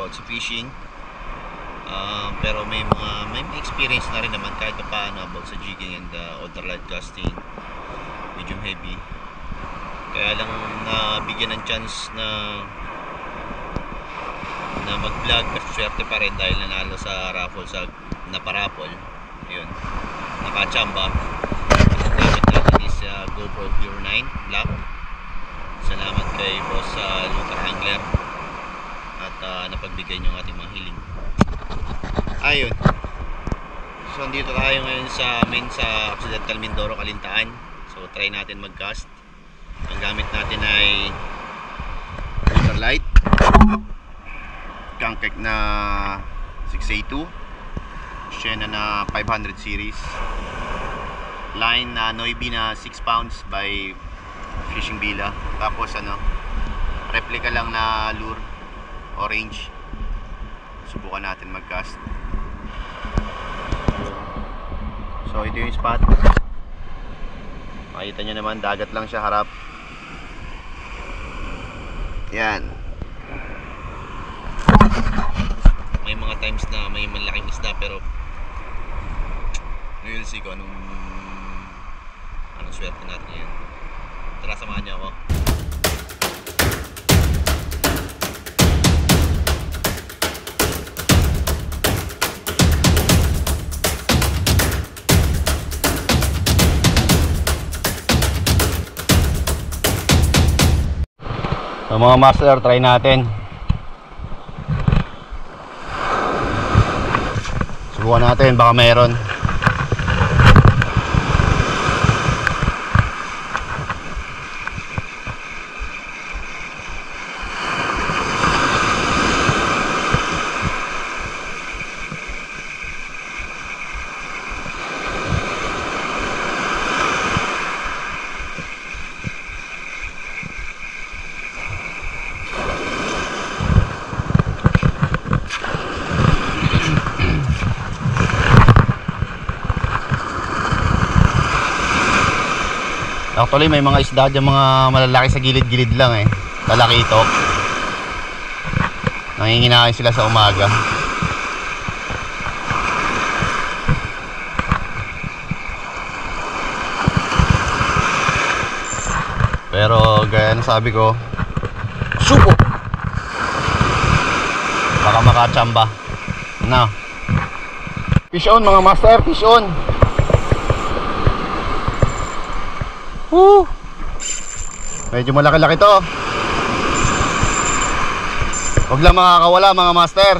about sa fishing. Pero may mga experience na rin naman kahit paano about sa jigging and ultralight casting, medium heavy. Kaya lang nabigyan ng chance na mag-vlog kasi swerte pa rin dahil nanalo sa raffle sa naparapol. Yun, nakachamba. Gamit natin is GoPro Hero 9 Black. Salamat kay boss sa Angler at napagbigay niyo ng ating mga hiling. Ayun, so andito tayo ngayon sa Occidental Mindoro, Kalintaan. So try natin mag-cast. Ang gamit natin ay UltraLight Cangkek na 6A2, Sienna na 500 series, line na Noibi na 6 pounds by Fishing Bila. Tapos replica lang na lure, orange. Subukan natin mag-cast. So ito yung spot. Makita nyo naman, dagat lang siya harap. Yan. May mga times na may malaking isda pero we'll see ko anong swerte natin ngayon. Tara, samahan niyo ako. So mga master, try natin. Subukan natin, baka meron. Actually may mga isda dyan, mga malalaki sa gilid-gilid lang lalakitok. Nanginginain sila sa umaga. Pero gaya na sabi ko, subo! Baka makachamba. Na fish on mga master, fish on. Medyo malaki-laki to. Huwag lang makakawala mga master.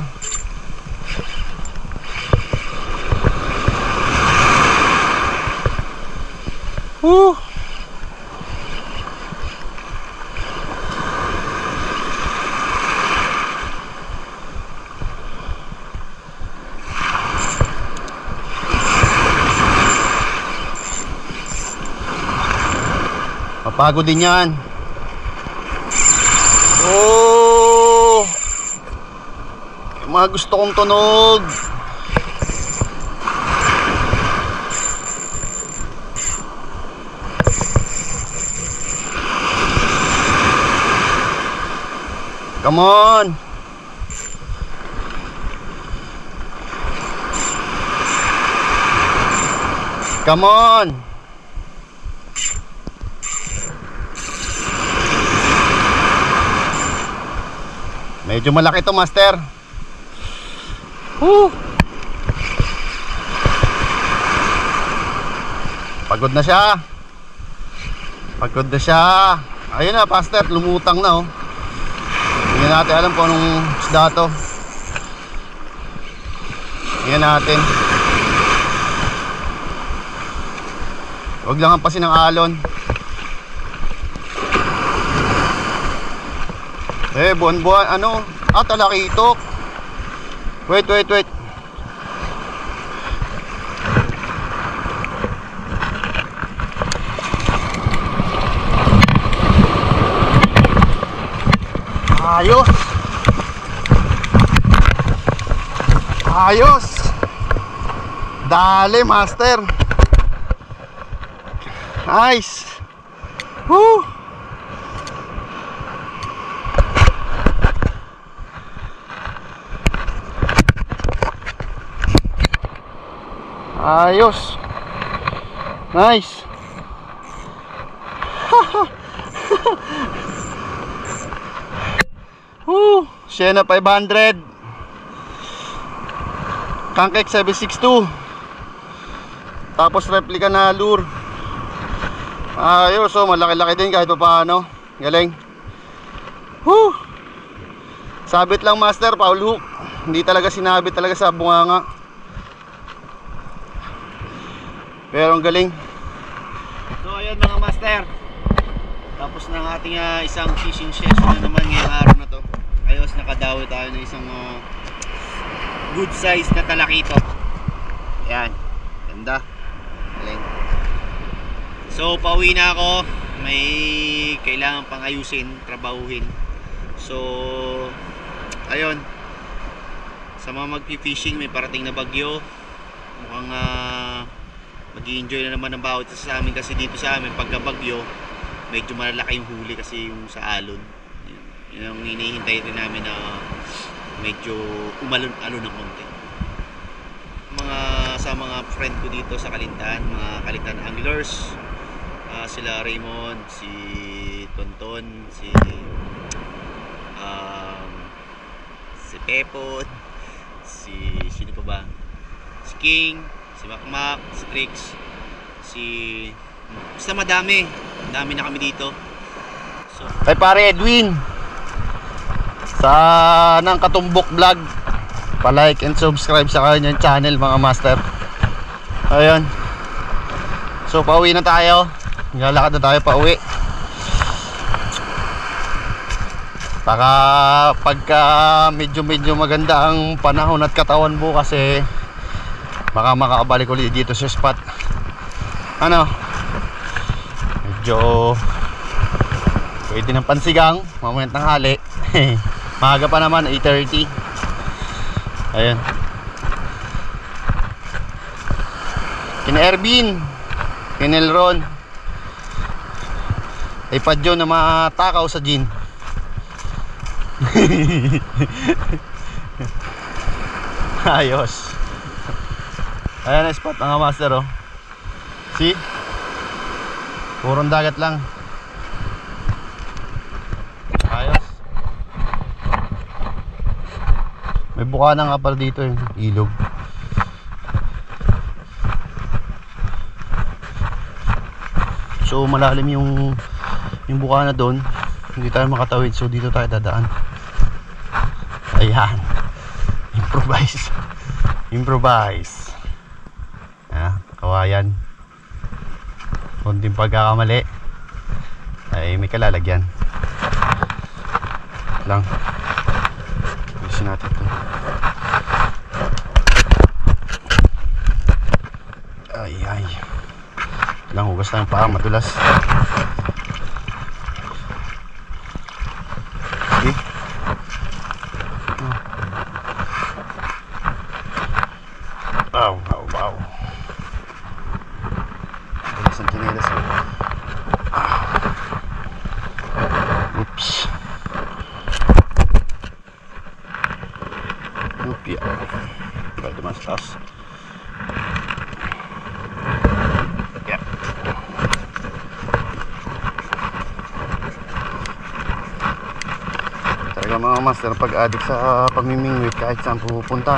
Mapagod din yan. Oh, mga gusto kong tunog. Come on. Come on. Medyo malaki to master. Pagod na siya. Pagod na siya. Ayun na master, lumutang na Hindi natin alam kung anong isda to. Tingnan natin. Huwag lang hampasin ng alon. Buwan-buwan, talakitok. Wait. Ayos. Ayos. Dali master. Nice. Ayos. Nice. Sienna 500, Cangkek 762, tapos replica na lure. Ayos, so malaki-laki din kahit pa paano. Galing. Sabit lang master, foul hook. Hindi talaga sinabit talaga sa bunganga. Pero ang galing. So ayun mga master, tapos na ang ating isang fishing session na naman ngayong araw na to. Ayos, nakadawi tayo ng isang good size na talakito. Ayan, ganda. Galing. So pauwi na ako. May kailangan pang ayusin, trabahuhin. So ayun, sa mga magpi-fishing, may parating na bagyo. Mukhang mag-i-enjoy na naman ang bawat isa sa amin. Kasi dito sa amin pagka bagyo, medyo malalaki yung huli kasi yung sa alon. Yun ang hinihintay rin namin na medyo umalon-alon ng konti. Sa mga friend ko dito sa Kalintan, mga Kalintan anglers, sila Raymond, si Tonton, si Pepot, sino pa ba? Si King, si Makmak, si Trix, basta madami na kami dito. So, kay pare Edwin sa ng Katumbok Vlog, pa-like and subscribe sa kanyang channel mga master. Ayun. So pauwi na tayo. Galakad na tayo pauwi. Pagka medyo maganda ang panahon at katawan bukas baka makakabalik ulit dito sa spot. Medyo pwede ng pansigang mamaya tanghali. Maaga pa naman, 8:30. Ayun. Kina Ervin, kina Elron, ay Padyo na matakaw sa gin. Ayos. Ayan ang spot mga master, oh. See? Purong dagat lang. Ayos. May bukana nga pala dito, ilog. So malalim yung bukana doon. Hindi tayo makatawid, so dito tayo dadaan. Ayan. Improvise. Kawayan. Kunting pagkakamali ay may kalalagyan lang. Bilisin natin ito. Ay lang, hugas tayong paa, madulas. Okay. Wow. Bilis ang chinelas. Oops. Upya. Pwede mas taas. Mga master, pag-addict sa pamimingwit kahit saan pupunta,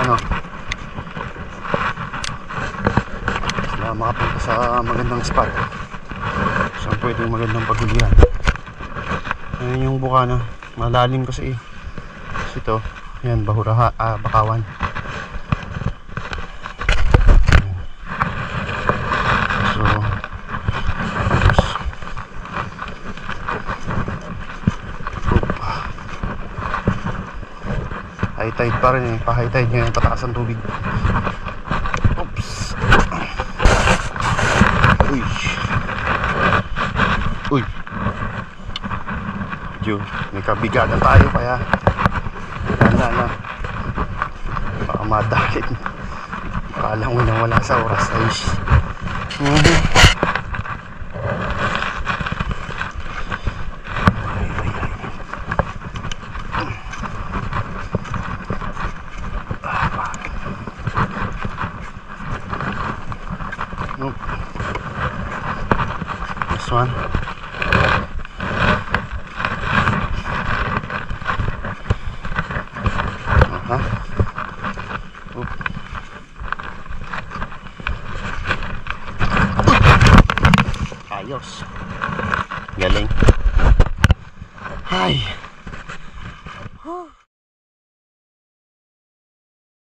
basta makapunta sa magandang spot, saan pwede magandang paghulihan. Ayan yung bukana, malalim kasi ito, yan, Bakawan. So high tide pa rin, pa-high tide ngayon, pataas ang tubig. Oops. Uy. May kabigatan tayo kaya na baka madakit. Akala mo na wala sa oras. Ayos. Galing. Ay.